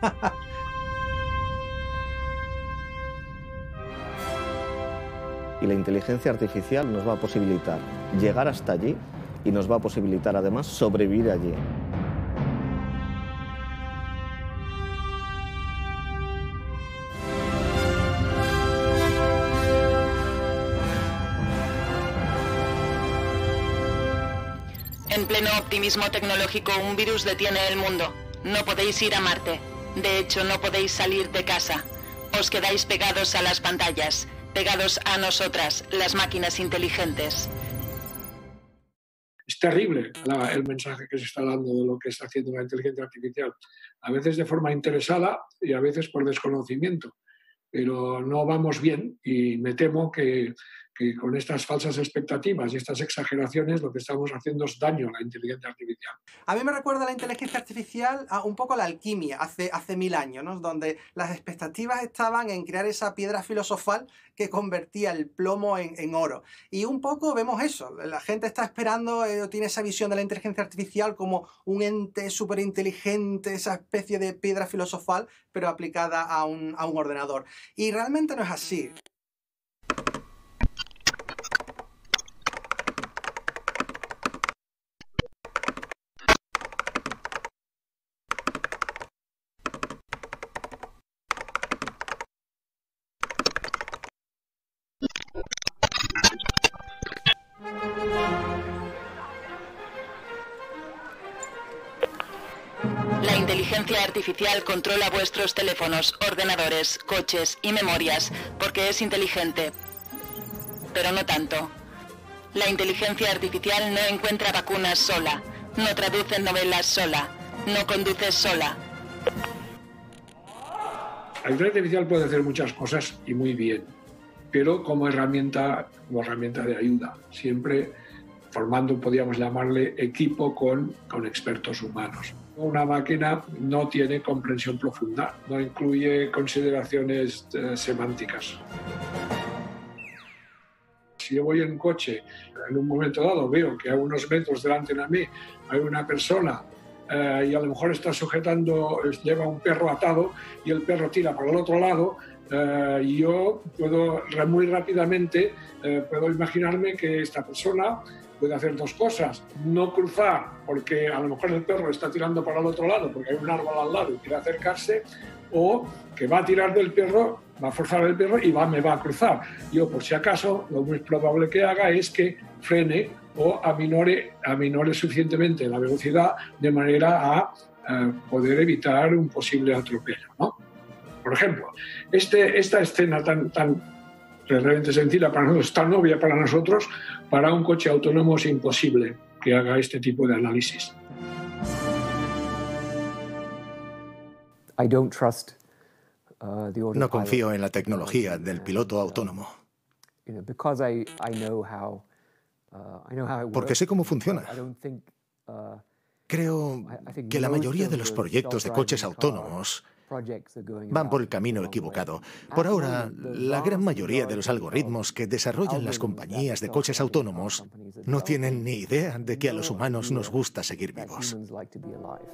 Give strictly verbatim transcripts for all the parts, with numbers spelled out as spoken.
Y la inteligencia artificial nos va a posibilitar llegar hasta allí y nos va a posibilitar además sobrevivir allí. En pleno optimismo tecnológico, un virus detiene el mundo. No podéis ir a Marte. De hecho, no podéis salir de casa. Os quedáis pegados a las pantallas, pegados a nosotras, las máquinas inteligentes. Es terrible la, el mensaje que se está dando de lo que está haciendo la inteligencia artificial. A veces de forma interesada y a veces por desconocimiento. Pero no vamos bien y me temo que, que con estas falsas expectativas y estas exageraciones lo que estamos haciendo es daño a la inteligencia artificial. A mí me recuerda la inteligencia artificial a un poco a la alquimia hace, hace mil años, ¿no? Donde las expectativas estaban en crear esa piedra filosofal que convertía el plomo en, en oro. Y un poco vemos eso, la gente está esperando, eh, tiene esa visión de la inteligencia artificial como un ente súper inteligente, esa especie de piedra filosofal, pero aplicada a un, a un ordenador. Y realmente no es así. La inteligencia artificial controla vuestros teléfonos, ordenadores, coches y memorias porque es inteligente. Pero no tanto. La inteligencia artificial no encuentra vacunas sola, no traduce novelas sola, no conduce sola. La inteligencia artificial puede hacer muchas cosas y muy bien, pero como herramienta, como herramienta de ayuda, siempre formando, podríamos llamarle, equipo con, con expertos humanos. Una máquina no tiene comprensión profunda, no incluye consideraciones eh, semánticas. Si yo voy en coche, en un momento dado veo que a unos metros delante de mí hay una persona eh, y a lo mejor está sujetando, lleva un perro atado y el perro tira para el otro lado, eh, y yo puedo muy rápidamente eh, puedo imaginarme que esta persona puede hacer dos cosas: no cruzar porque a lo mejor el perro está tirando para el otro lado porque hay un árbol al lado y quiere acercarse, o que va a tirar del perro, va a forzar el perro y va, me va a cruzar. Yo, por si acaso, lo muy probable que haga es que frene o aminore, aminore suficientemente la velocidad de manera a eh, poder evitar un posible atropello, ¿no? Por ejemplo, este, esta escena tan, tan realmente sencilla para nosotros, tan obvia para nosotros, para un coche autónomo es imposible que haga este tipo de análisis. I don't trust, uh, the No confío en la tecnología del piloto autónomo. You know, because I, I know how, uh, I know how it Porque works. sé cómo funciona. I don't think, uh, Creo I- I think que la most mayoría of de los the proyectos de coches self-driving car autónomos projects are going van por el about camino the wrong equivocado. way. Por At the ahora, moment, the la gran vast mayoría de los majority algoritmos que desarrollan las algorithms compañías de that coches self-driving car autónomos companies are no developing tienen ni idea de que a los no humanos nos idea gusta seguir that vivos. humans like to be alive.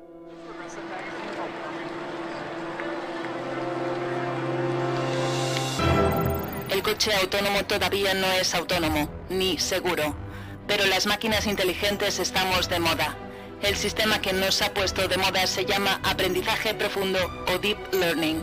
El coche autónomo todavía no es autónomo, ni seguro. Pero las máquinas inteligentes estamos de moda. El sistema que nos ha puesto de moda se llama aprendizaje profundo o deep learning.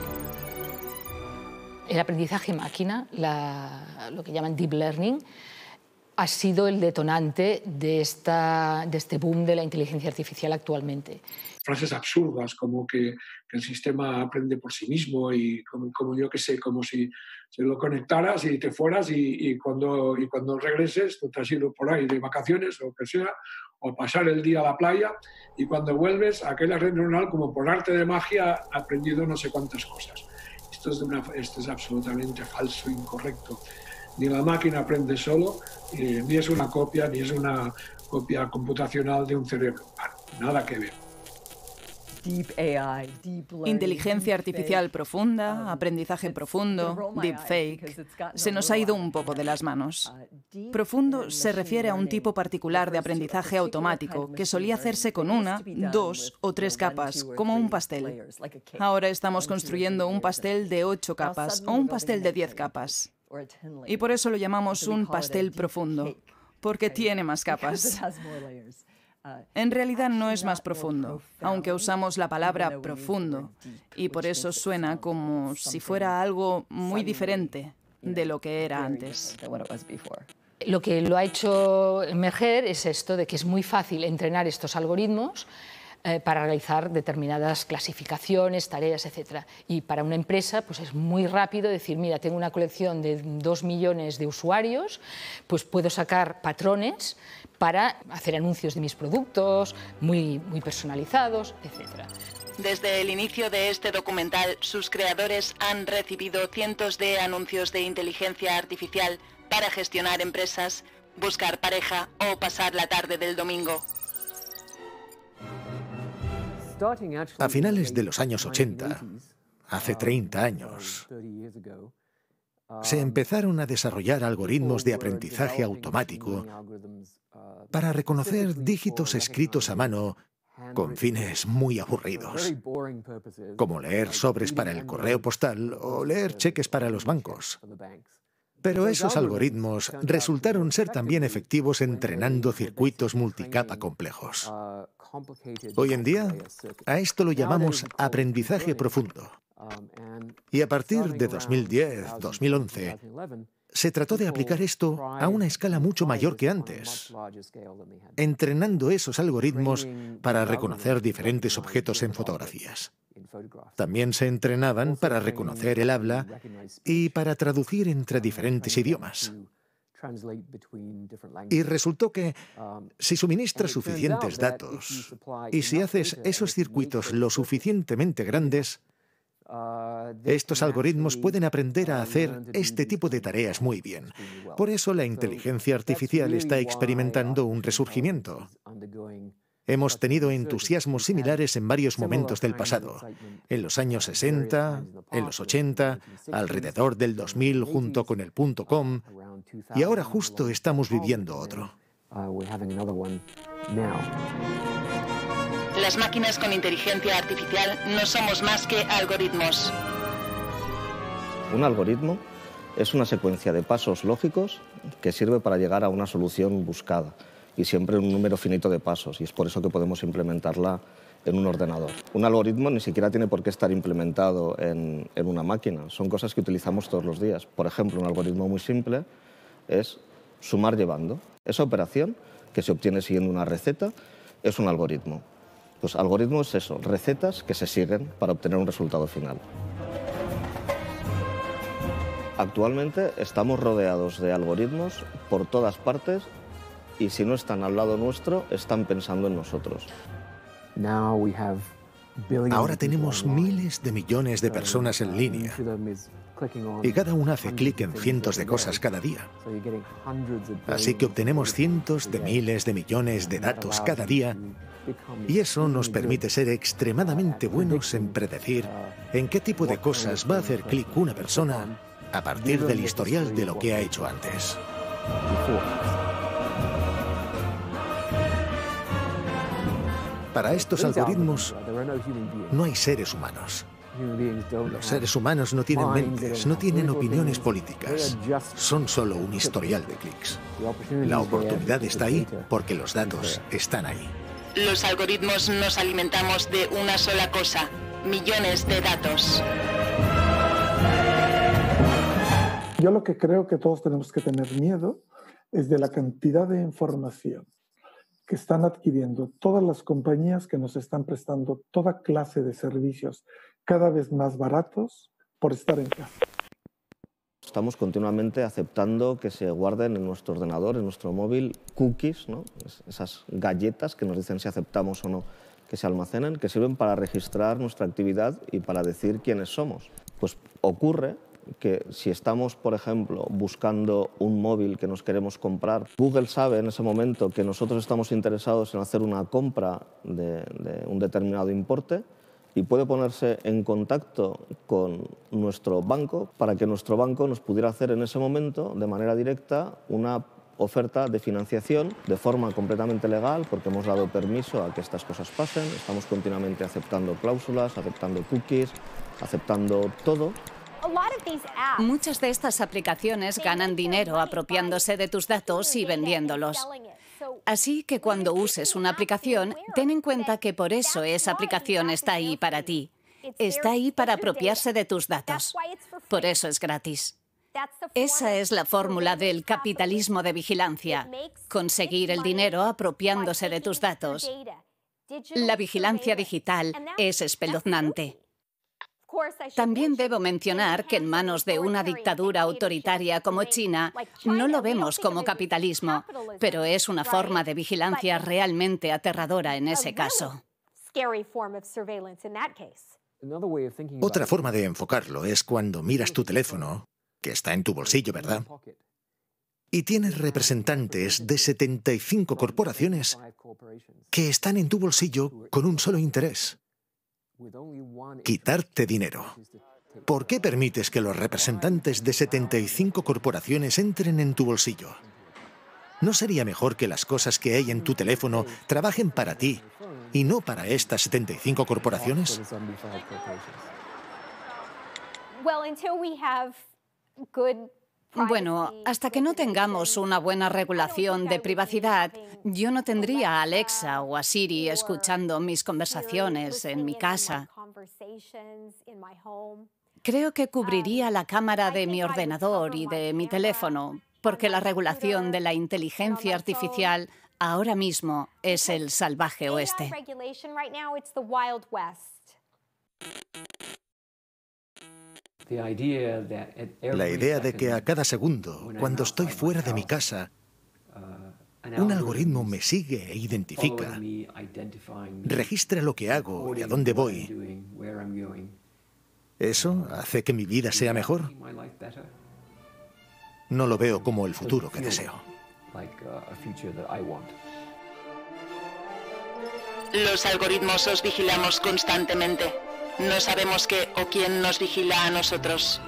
El aprendizaje máquina, la- lo que llaman deep learning, ha sido el detonante de, esta, de este boom de la inteligencia artificial actualmente. Frases absurdas como que, que el sistema aprende por sí mismo y como, como yo que sé, como si se lo conectaras y te fueras y, y, cuando, y cuando regreses, tú te has ido por ahí de vacaciones o lo que sea, o pasar el día a la playa, y cuando vuelves, aquella red neuronal, como por arte de magia, ha aprendido no sé cuántas cosas. Esto es, de una, esto es absolutamente falso, incorrecto. Ni la máquina aprende solo, eh, ni es una copia, ni es una copia computacional de un cerebro. Nada que ver. Inteligencia artificial profunda, aprendizaje profundo, deepfake. Se nos ha ido un poco de las manos. Profundo se refiere a un tipo particular de aprendizaje automático que solía hacerse con una, dos o tres capas, como un pastel. Ahora estamos construyendo un pastel de ocho capas o un pastel de diez capas. Y por eso lo llamamos un pastel profundo, porque tiene más capas. En realidad no es más profundo, aunque usamos la palabra profundo, y por eso suena como si fuera algo muy diferente de lo que era antes. Lo que lo ha hecho emerger es esto de que es muy fácil entrenar estos algoritmos eh, para realizar determinadas clasificaciones, tareas, etcétera. Y para una empresa pues es muy rápido decir, mira, tengo una colección de dos millones de usuarios, pues puedo sacar patrones para hacer anuncios de mis productos, muy, muy personalizados, etcétera. Desde el inicio de este documental, sus creadores han recibido cientos de anuncios de inteligencia artificial para gestionar empresas, buscar pareja o pasar la tarde del domingo. A finales de los años ochenta, hace treinta años, se empezaron a desarrollar algoritmos de aprendizaje automático para reconocer dígitos escritos a mano con fines muy aburridos, como leer sobres para el correo postal o leer cheques para los bancos. Pero esos algoritmos resultaron ser también efectivos entrenando circuitos multicapa complejos. Hoy en día, a esto lo llamamos aprendizaje profundo. Y a partir de dos mil diez, dos mil once, se trató de aplicar esto a una escala mucho mayor que antes, entrenando esos algoritmos para reconocer diferentes objetos en fotografías. También se entrenaban para reconocer el habla y para traducir entre diferentes idiomas. Y resultó que si suministras suficientes datos y si haces esos circuitos lo suficientemente grandes, estos algoritmos pueden aprender a hacer este tipo de tareas muy bien. Por eso la inteligencia artificial está experimentando un resurgimiento. Hemos tenido entusiasmos similares en varios momentos del pasado. En los años sesenta, en los ochenta, alrededor del dos mil junto con el punto com, y ahora justo estamos viviendo otro. Las máquinas con inteligencia artificial no somos más que algoritmos. Un algoritmo es una secuencia de pasos lógicos que sirve para llegar a una solución buscada, y siempre un número finito de pasos, y es por eso que podemos implementarla en un ordenador. Un algoritmo ni siquiera tiene por qué estar implementado en, en una máquina, son cosas que utilizamos todos los días. Por ejemplo, un algoritmo muy simple es sumar llevando. Esa operación, que se obtiene siguiendo una receta, es un algoritmo. Pues algoritmo es eso, recetas que se siguen para obtener un resultado final. Actualmente estamos rodeados de algoritmos por todas partes, y si no están al lado nuestro, están pensando en nosotros. Ahora tenemos miles de millones de personas en línea, y cada una hace clic en cientos de cosas cada día. Así que obtenemos cientos de miles de millones de datos cada día, y eso nos permite ser extremadamente buenos en predecir en qué tipo de cosas va a hacer clic una persona a partir del historial de lo que ha hecho antes. Para estos algoritmos no hay seres humanos. Los seres humanos no tienen mentes, no tienen opiniones políticas. Son solo un historial de clics. La oportunidad está ahí porque los datos están ahí. Los algoritmos nos alimentamos de una sola cosa, millones de datos. Yo lo que creo que todos tenemos que tener miedo es de la cantidad de información que están adquiriendo todas las compañías que nos están prestando toda clase de servicios cada vez más baratos por estar en casa. Estamos continuamente aceptando que se guarden en nuestro ordenador, en nuestro móvil, cookies, ¿no? Esas galletas que nos dicen si aceptamos o no que se almacenen, que sirven para registrar nuestra actividad y para decir quiénes somos. Pues ocurre que si estamos, por ejemplo, buscando un móvil que nos queremos comprar, Google sabe en ese momento que nosotros estamos interesados en hacer una compra de, de un determinado importe y puede ponerse en contacto con nuestro banco para que nuestro banco nos pudiera hacer en ese momento, de manera directa, una oferta de financiación de forma completamente legal, porque hemos dado permiso a que estas cosas pasen, estamos continuamente aceptando cláusulas, aceptando cookies, aceptando todo. Muchas de estas aplicaciones ganan dinero apropiándose de tus datos y vendiéndolos. Así que cuando uses una aplicación, ten en cuenta que por eso esa aplicación está ahí para ti. Está ahí para apropiarse de tus datos. Por eso es gratis. Esa es la fórmula del capitalismo de vigilancia. Conseguir el dinero apropiándose de tus datos. La vigilancia digital es espeluznante. También debo mencionar que en manos de una dictadura autoritaria como China, no lo vemos como capitalismo, pero es una forma de vigilancia realmente aterradora en ese caso. Otra forma de enfocarlo es cuando miras tu teléfono, que está en tu bolsillo, ¿verdad? Y tienes representantes de setenta y cinco corporaciones que están en tu bolsillo con un solo interés: quitarte dinero. ¿Por qué permites que los representantes de setenta y cinco corporaciones entren en tu bolsillo? ¿No sería mejor que las cosas que hay en tu teléfono trabajen para ti y no para estas setenta y cinco corporaciones? Bueno, hasta que no tengamos una buena regulación de privacidad, yo no tendría a Alexa o a Siri escuchando mis conversaciones en mi casa. Creo que cubriría la cámara de mi ordenador y de mi teléfono, porque la regulación de la inteligencia artificial ahora mismo es el salvaje oeste. La idea de que a cada segundo, cuando estoy fuera de mi casa, un algoritmo me sigue e identifica, registra lo que hago y a dónde voy. ¿Eso hace que mi vida sea mejor? No lo veo como el futuro que deseo. Los algoritmos os vigilamos constantemente. No sabemos qué o quién nos vigila a nosotros.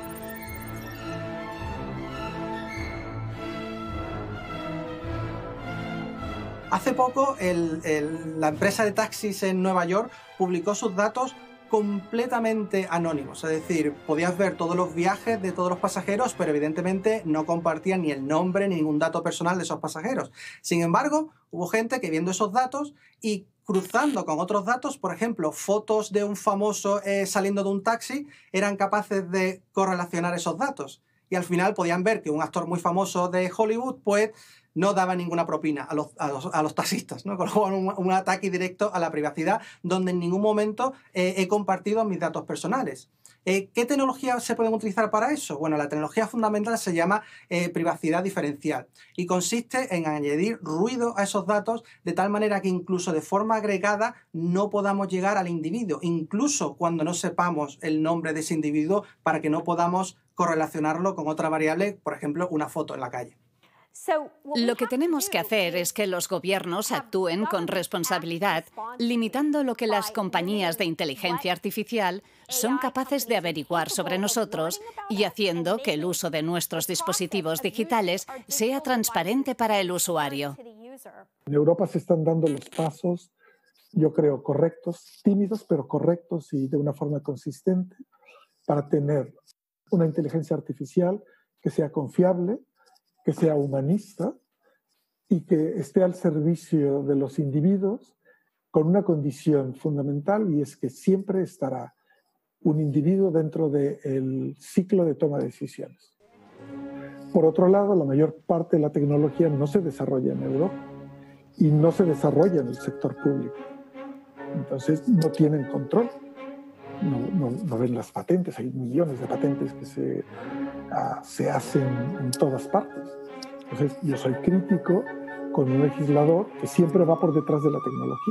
Hace poco el, el, la empresa de taxis en Nueva York publicó sus datos completamente anónimos, es decir, podías ver todos los viajes de todos los pasajeros, pero evidentemente no compartían ni el nombre ni ningún dato personal de esos pasajeros. Sin embargo, hubo gente que viendo esos datos y cruzando con otros datos, por ejemplo, fotos de un famoso eh, saliendo de un taxi, eran capaces de correlacionar esos datos. Y al final podían ver que un actor muy famoso de Hollywood, pues, no daba ninguna propina a los, a los, a los taxistas, ¿no? Con lo cual, un, un ataque directo a la privacidad, donde en ningún momento eh, he compartido mis datos personales. Eh, ¿Qué tecnologías se pueden utilizar para eso? Bueno, la tecnología fundamental se llama eh, privacidad diferencial y consiste en añadir ruido a esos datos de tal manera que incluso de forma agregada no podamos llegar al individuo, incluso cuando no sepamos el nombre de ese individuo, para que no podamos correlacionarlo con otra variable, por ejemplo, una foto en la calle. Lo que tenemos que hacer es que los gobiernos actúen con responsabilidad, limitando lo que las compañías de inteligencia artificial son capaces de averiguar sobre nosotros y haciendo que el uso de nuestros dispositivos digitales sea transparente para el usuario. En Europa se están dando los pasos, yo creo, correctos, tímidos, pero correctos y de una forma consistente, para tener una inteligencia artificial que sea confiable, que sea humanista y que esté al servicio de los individuos con una condición fundamental, y es que siempre estará un individuo dentro del ciclo de toma de decisiones. Por otro lado, la mayor parte de la tecnología no se desarrolla en Europa y no se desarrolla en el sector público. Entonces no tienen control, no, no, no ven las patentes, hay millones de patentes que se, uh, se hacen en todas partes. Entonces yo soy crítico con un legislador que siempre va por detrás de la tecnología.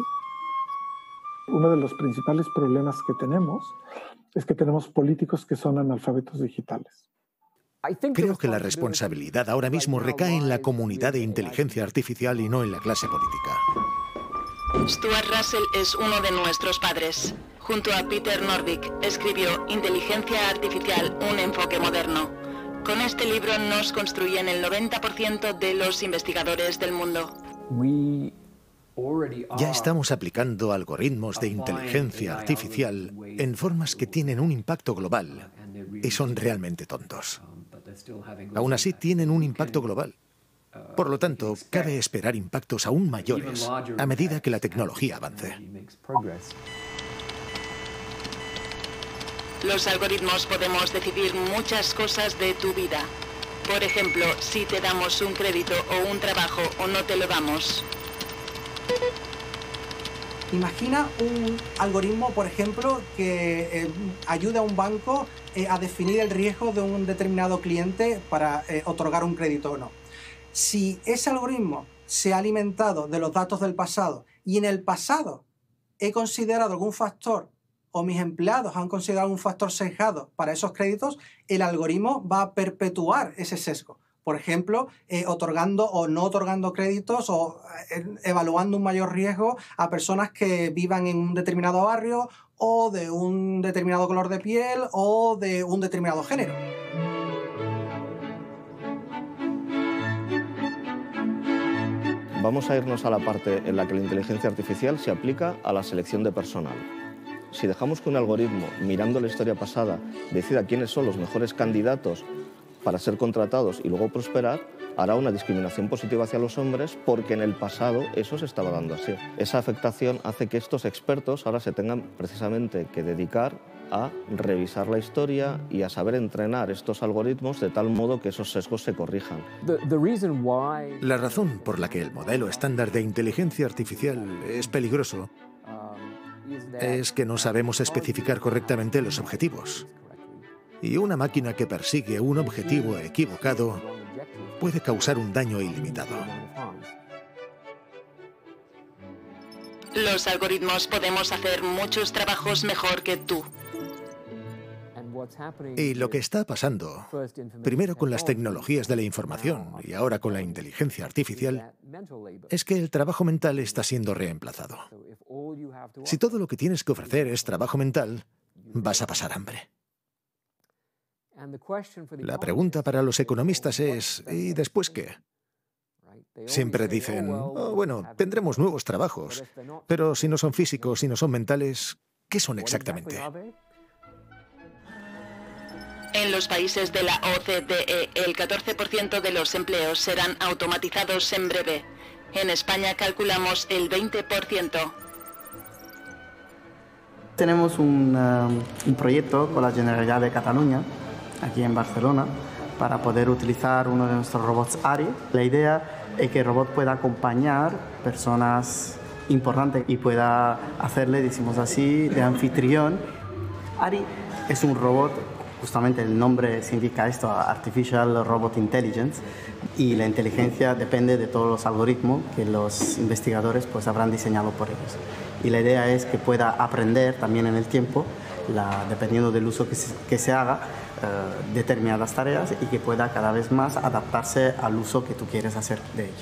Uno de los principales problemas que tenemos es que tenemos políticos que son analfabetos digitales. Creo que la responsabilidad ahora mismo recae en la comunidad de inteligencia artificial y no en la clase política. Stuart Russell es uno de nuestros padres. Junto a Peter Norvig escribió Inteligencia Artificial, un enfoque moderno. Con este libro nos construyen el noventa por ciento de los investigadores del mundo. Ya estamos aplicando algoritmos de inteligencia artificial en formas que tienen un impacto global y son realmente tontos. Aún así tienen un impacto global. Por lo tanto, cabe esperar impactos aún mayores a medida que la tecnología avance. Los algoritmos podemos decidir muchas cosas de tu vida. Por ejemplo, si te damos un crédito o un trabajo o no te lo damos. Imagina un algoritmo, por ejemplo, que eh, ayude a un banco eh, a definir el riesgo de un determinado cliente para eh, otorgar un crédito o no. Si ese algoritmo se ha alimentado de los datos del pasado y en el pasado he considerado algún factor o mis empleados han considerado algún factor sesgado para esos créditos, el algoritmo va a perpetuar ese sesgo. Por ejemplo, eh, otorgando o no otorgando créditos o eh, evaluando un mayor riesgo a personas que vivan en un determinado barrio o de un determinado color de piel o de un determinado género. Vamos a irnos a la parte en la que la inteligencia artificial se aplica a la selección de personal. Si dejamos que un algoritmo, mirando la historia pasada, decida quiénes son los mejores candidatos para ser contratados y luego prosperar, hará una discriminación positiva hacia los hombres porque en el pasado eso se estaba dando así. Esa afectación hace que estos expertos ahora se tengan precisamente que dedicar a revisar la historia y a saber entrenar estos algoritmos de tal modo que esos sesgos se corrijan. La razón por la que el modelo estándar de inteligencia artificial es peligroso es que no sabemos especificar correctamente los objetivos. Y una máquina que persigue un objetivo equivocado puede causar un daño ilimitado. Los algoritmos podemos hacer muchos trabajos mejor que tú. Y lo que está pasando, primero con las tecnologías de la información y ahora con la inteligencia artificial, es que el trabajo mental está siendo reemplazado. Si todo lo que tienes que ofrecer es trabajo mental, vas a pasar hambre. La pregunta para los economistas es, ¿y después qué? Siempre dicen, oh, bueno, tendremos nuevos trabajos, pero si no son físicos, si no son mentales, ¿qué son exactamente? En los países de la O C D E, el catorce por ciento de los empleos serán automatizados en breve. En España calculamos el veinte por ciento. Tenemos un, uh, un proyecto con la Generalitat de Cataluña, aquí en Barcelona, para poder utilizar uno de nuestros robots A R I. La idea es que el robot pueda acompañar personas importantes y pueda hacerle, decimos así, de anfitrión. A R I es un robot, justamente el nombre significa esto, Artificial Robot Intelligence, y la inteligencia depende de todos los algoritmos que los investigadores pues habrán diseñado por ellos. Y la idea es que pueda aprender también en el tiempo, la, dependiendo del uso que se, que se haga, eh, determinadas tareas y que pueda cada vez más adaptarse al uso que tú quieres hacer de ello.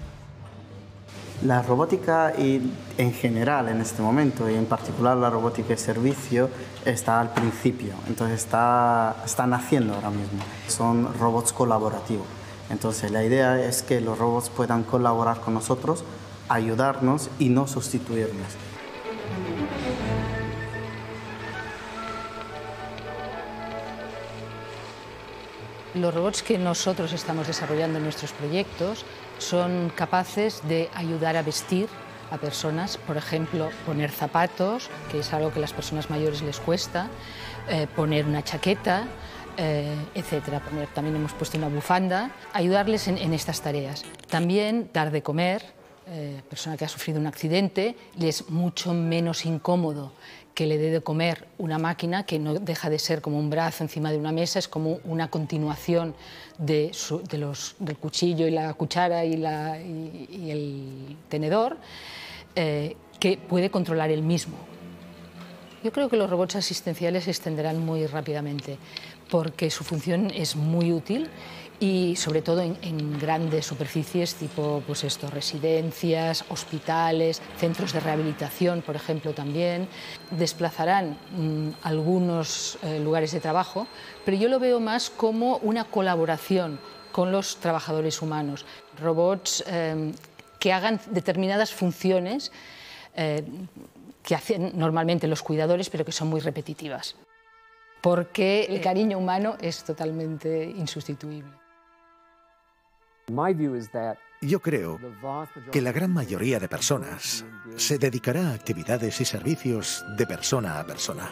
La robótica y, en general en este momento, y en particular la robótica de servicio, está al principio, entonces está, está naciendo ahora mismo. Son robots colaborativos. Entonces la idea es que los robots puedan colaborar con nosotros, ayudarnos y no sustituirnos. Los robots que nosotros estamos desarrollando en nuestros proyectos son capaces de ayudar a vestir a personas, por ejemplo, poner zapatos, que es algo que a las personas mayores les cuesta, eh, poner una chaqueta, eh, etcétera. Poner, también hemos puesto una bufanda, ayudarles en, en estas tareas. También dar de comer, eh, persona que ha sufrido un accidente, le es mucho menos incómodo que le dé de comer una máquina que no deja de ser como un brazo encima de una mesa, es como una continuación de, su, de los, del cuchillo y la cuchara y, la, y, y el tenedor, eh, que puede controlar él mismo. Yo creo que los robots asistenciales se extenderán muy rápidamente porque su función es muy útil y sobre todo en, en grandes superficies tipo pues esto, residencias, hospitales, centros de rehabilitación, por ejemplo, también. Desplazarán mmm, algunos eh, lugares de trabajo, pero yo lo veo más como una colaboración con los trabajadores humanos. Robots eh, que hagan determinadas funciones eh, que hacen normalmente los cuidadores, pero que son muy repetitivas. Porque el cariño humano es totalmente insustituible. Yo creo que la gran mayoría de personas se dedicará a actividades y servicios de persona a persona.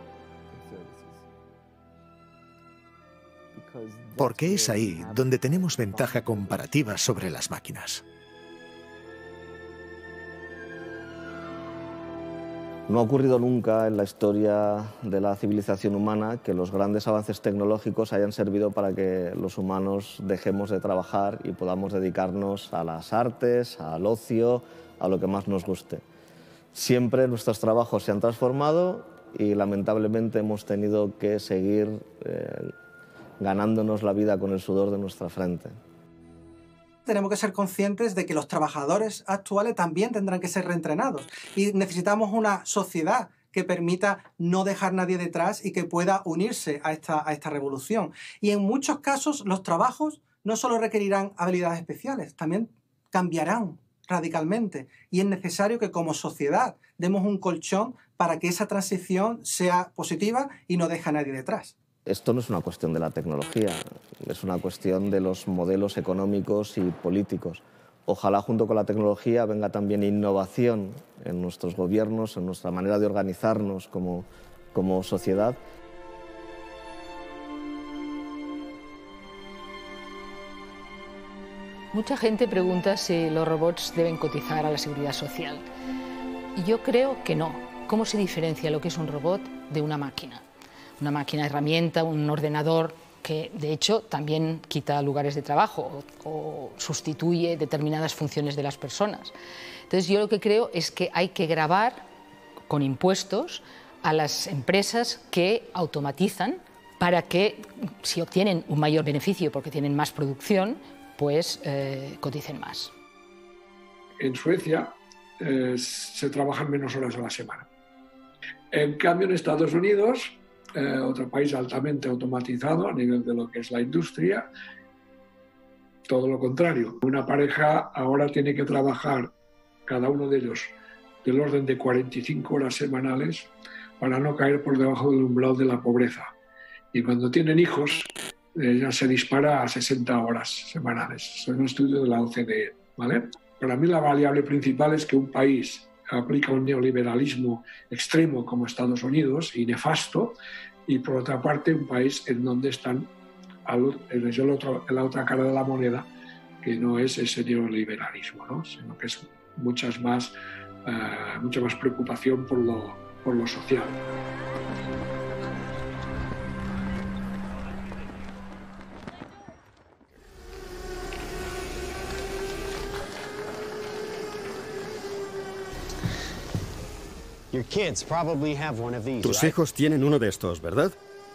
Porque es ahí donde tenemos ventaja comparativa sobre las máquinas. No ha ocurrido nunca en la historia de la civilización humana que los grandes avances tecnológicos hayan servido para que los humanos dejemos de trabajar y podamos dedicarnos a las artes, al ocio, a lo que más nos guste. Siempre nuestros trabajos se han transformado y lamentablemente hemos tenido que seguir eh, ganándonos la vida con el sudor de nuestra frente. Tenemos que ser conscientes de que los trabajadores actuales también tendrán que ser reentrenados y necesitamos una sociedad que permita no dejar a nadie detrás y que pueda unirse a esta, a esta revolución. Y en muchos casos los trabajos no solo requerirán habilidades especiales, también cambiarán radicalmente y es necesario que como sociedad demos un colchón para que esa transición sea positiva y no deje a nadie detrás. Esto no es una cuestión de la tecnología, es una cuestión de los modelos económicos y políticos. Ojalá junto con la tecnología venga también innovación en nuestros gobiernos, en nuestra manera de organizarnos como, como sociedad. Mucha gente pregunta si los robots deben cotizar a la seguridad social. Y yo creo que no. ¿Cómo se diferencia lo que es un robot de una máquina? Una máquina herramienta, un ordenador que de hecho también quita lugares de trabajo o, o sustituye determinadas funciones de las personas. Entonces yo lo que creo es que hay que gravar con impuestos a las empresas que automatizan para que si obtienen un mayor beneficio porque tienen más producción, pues eh, coticen más. En Suecia eh, se trabajan menos horas a la semana. En cambio en Estados Unidos, Eh, otro país altamente automatizado a nivel de lo que es la industria, todo lo contrario. Una pareja ahora tiene que trabajar, cada uno de ellos, del orden de cuarenta y cinco horas semanales para no caer por debajo del umbral de la pobreza. Y cuando tienen hijos, eh, ya se dispara a sesenta horas semanales. Es un estudio de la O C D E, ¿vale? Para mí la variable principal es que un país aplica un neoliberalismo extremo como Estados Unidos y nefasto, y por otra parte un país en donde están en el otro, en la otra cara de la moneda, que no es ese neoliberalismo, ¿no? Sino que es muchas más, uh, mucha más preocupación por lo, por lo social. Tus hijos tienen uno de estos, ¿verdad?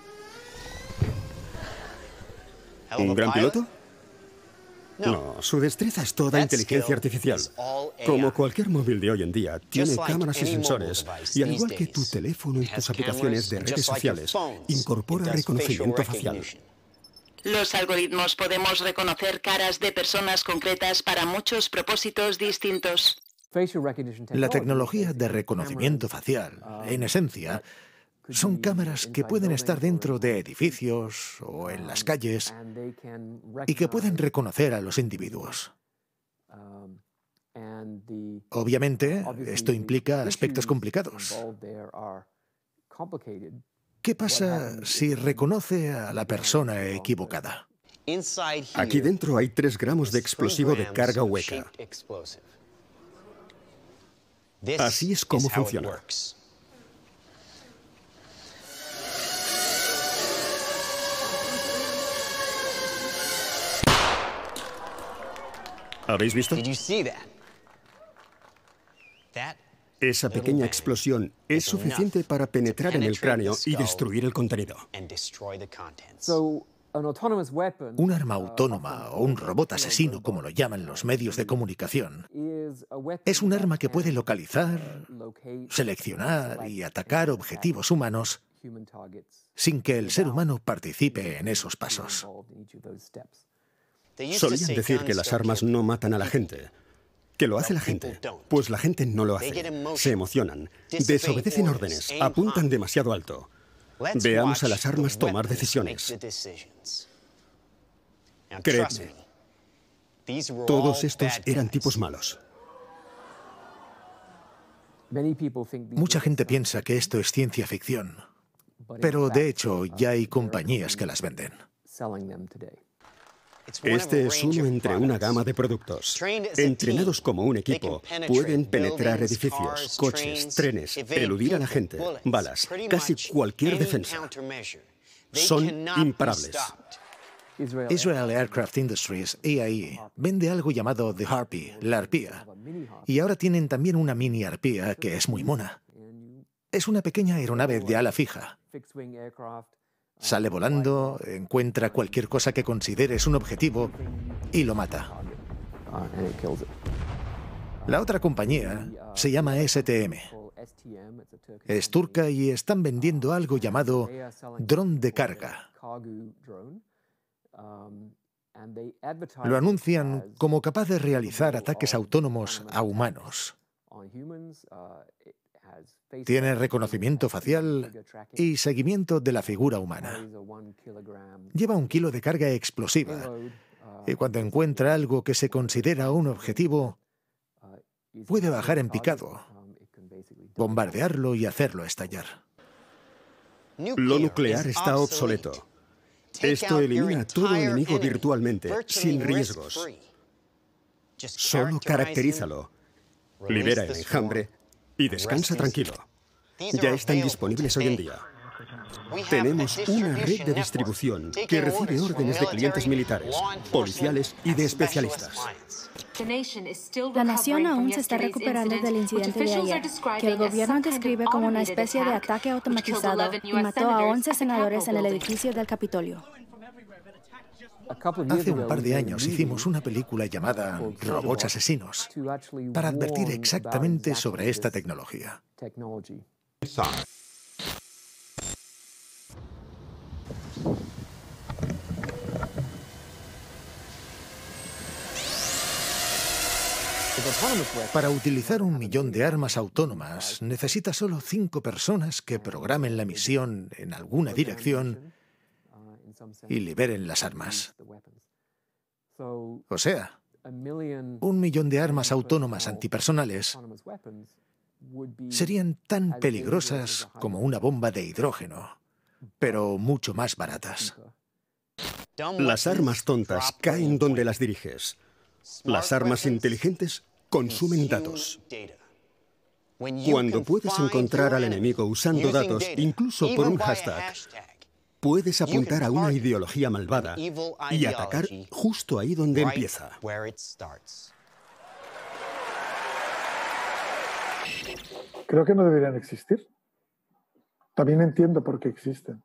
¿Un gran piloto? No, su destreza es toda inteligencia artificial. Como cualquier móvil de hoy en día, tiene cámaras y sensores, y al igual que tu teléfono y tus aplicaciones de redes sociales, incorpora reconocimiento facial. Los algoritmos podemos reconocer caras de personas concretas para muchos propósitos distintos. La tecnología de reconocimiento facial, en esencia, son cámaras que pueden estar dentro de edificios o en las calles y que pueden reconocer a los individuos. Obviamente, esto implica aspectos complicados. ¿Qué pasa si reconoce a la persona equivocada? Aquí dentro hay tres gramos de explosivo de carga hueca. Así es como funciona. ¿Habéis visto? Esa pequeña explosión es suficiente para penetrar en el cráneo y destruir el contenido. Un arma autónoma o un robot asesino, como lo llaman los medios de comunicación, es un arma que puede localizar, seleccionar y atacar objetivos humanos sin que el ser humano participe en esos pasos. Solían decir que las armas no matan a la gente. ¿Que lo hace la gente? Pues la gente no lo hace. Se emocionan, desobedecen órdenes, apuntan demasiado alto. Veamos a las armas tomar decisiones. Creedme, todos estos eran tipos malos. Mucha gente piensa que esto es ciencia ficción, pero de hecho ya hay compañías que las venden. Este es uno entre una gama de productos. Entrenados como un equipo, pueden penetrar edificios, coches, trenes, eludir a la gente, balas, casi cualquier defensa. Son imparables. Israel Aircraft Industries, I A I, vende algo llamado The Harpy, la arpía. Y ahora tienen también una mini arpía que es muy mona. Es una pequeña aeronave de ala fija. Sale volando, encuentra cualquier cosa que consideres un objetivo y lo mata. La otra compañía se llama S T M. Es turca y están vendiendo algo llamado dron de carga. Lo anuncian como capaz de realizar ataques autónomos a humanos. Tiene reconocimiento facial y seguimiento de la figura humana. Lleva un kilo de carga explosiva y cuando encuentra algo que se considera un objetivo, puede bajar en picado, bombardearlo y hacerlo estallar. Lo nuclear está obsoleto. Esto elimina a todo enemigo virtualmente, sin riesgos. Solo caracterízalo, libera el enjambre y descansa tranquilo. Ya están disponibles hoy en día. Tenemos una red de distribución que recibe órdenes de clientes militares, policiales y de especialistas. La nación aún se está recuperando del incidente de ayer, que el gobierno describe como una especie de ataque automatizado y mató a once senadores en el edificio del Capitolio. Hace un par de años hicimos una película llamada Robots Asesinos para advertir exactamente sobre esta tecnología. Para utilizar un millón de armas autónomas, necesita solo cinco personas que programen la misión en alguna dirección y liberen las armas. O sea, un millón de armas autónomas antipersonales serían tan peligrosas como una bomba de hidrógeno, pero mucho más baratas. Las armas tontas caen donde las diriges. Las armas inteligentes consumen datos. Cuando puedes encontrar al enemigo usando datos, incluso por un hashtag, puedes apuntar a una ideología malvada y atacar justo ahí donde empieza. Creo que no deberían existir. También entiendo por qué existen.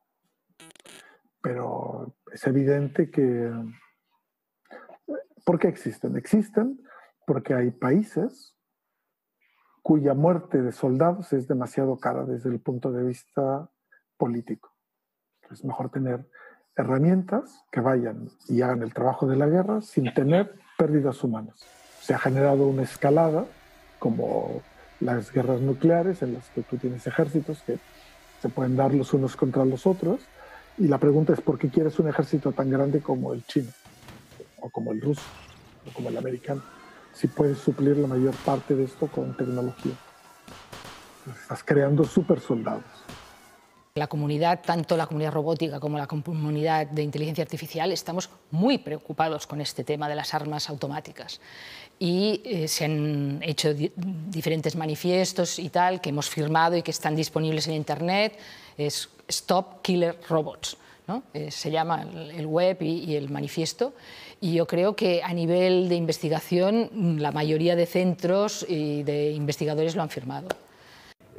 Pero es evidente que... ¿Por qué existen? Existen porque hay países cuya muerte de soldados es demasiado cara desde el punto de vista político. Es mejor tener herramientas que vayan y hagan el trabajo de la guerra sin tener pérdidas humanas. Se ha generado una escalada, como las guerras nucleares, en las que tú tienes ejércitos que se pueden dar los unos contra los otros, y la pregunta es ¿por qué quieres un ejército tan grande como el chino, o como el ruso, o como el americano, si puedes suplir la mayor parte de esto con tecnología? Entonces, estás creando super soldados. La comunidad, tanto la comunidad robótica como la comunidad de inteligencia artificial, estamos muy preocupados con este tema de las armas automáticas. Y eh, se han hecho di diferentes manifiestos y tal, que hemos firmado y que están disponibles en Internet. Es Stop Killer Robots, ¿no? Eh, se llama el, el web y, y el manifiesto. Y yo creo que a nivel de investigación, la mayoría de centros y de investigadores lo han firmado.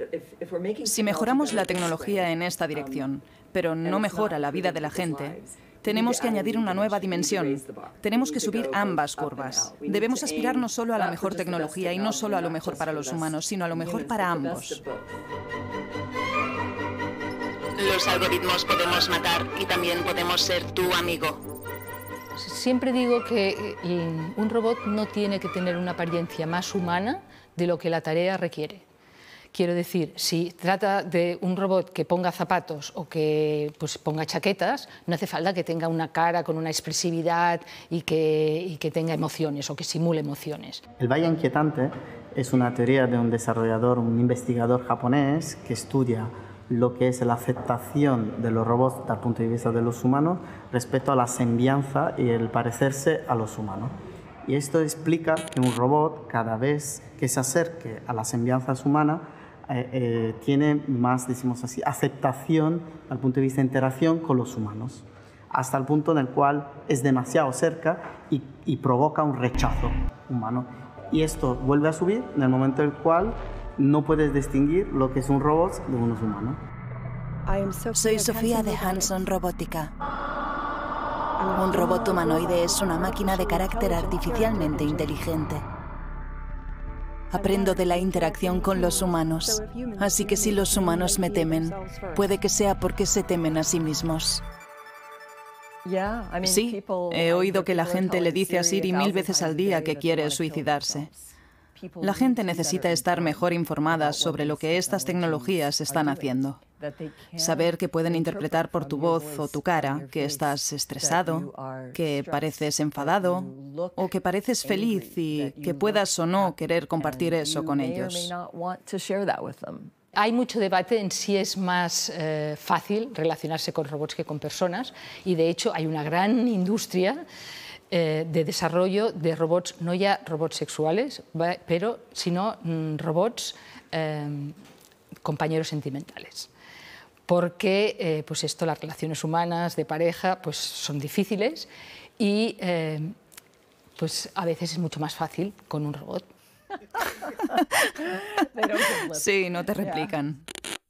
Si mejoramos la tecnología en esta dirección, pero no mejora la vida de la gente, Tenemos que añadir una nueva dimensión. Tenemos que subir ambas curvas. Debemos aspirar no solo a la mejor tecnología y no solo a lo mejor para los humanos, sino a lo mejor para ambos. Los algoritmos podemos matar y también podemos ser tu amigo. Siempre digo que un robot no tiene que tener una apariencia más humana de lo que la tarea requiere. Quiero decir, si trata de un robot que ponga zapatos o que pues, ponga chaquetas, no hace falta que tenga una cara con una expresividad y que, y que tenga emociones o que simule emociones. El Valle Inquietante es una teoría de un desarrollador, un investigador japonés que estudia lo que es la aceptación de los robots desde el punto de vista de los humanos respecto a la semblanza y el parecerse a los humanos. Y esto explica que un robot, cada vez que se acerque a las semblanzas humanas, eh, eh, tiene más, decimos así, aceptación al punto de vista de interacción con los humanos, hasta el punto en el cual es demasiado cerca y, y provoca un rechazo humano. Y esto vuelve a subir en el momento en el cual no puedes distinguir lo que es un robot de unos humanos. Soy Sofía de Hanson Robótica. Un robot humanoide es una máquina de carácter artificialmente inteligente. Aprendo de la interacción con los humanos, así que si los humanos me temen, puede que sea porque se temen a sí mismos. Sí, he oído que la gente le dice a Siri mil veces al día que quiere suicidarse. La gente necesita estar mejor informada sobre lo que estas tecnologías están haciendo. Saber que pueden interpretar por tu voz o tu cara que estás estresado, que pareces enfadado o que pareces feliz y que puedas o no querer compartir eso con ellos. Hay mucho debate en si es más eh, fácil relacionarse con robots que con personas y de hecho hay una gran industria eh, de desarrollo de robots, no ya robots sexuales, pero sino mm, robots eh, compañeros sentimentales. Porque eh, pues esto, las relaciones humanas de pareja pues son difíciles y eh, pues a veces es mucho más fácil con un robot. Sí, no te replican.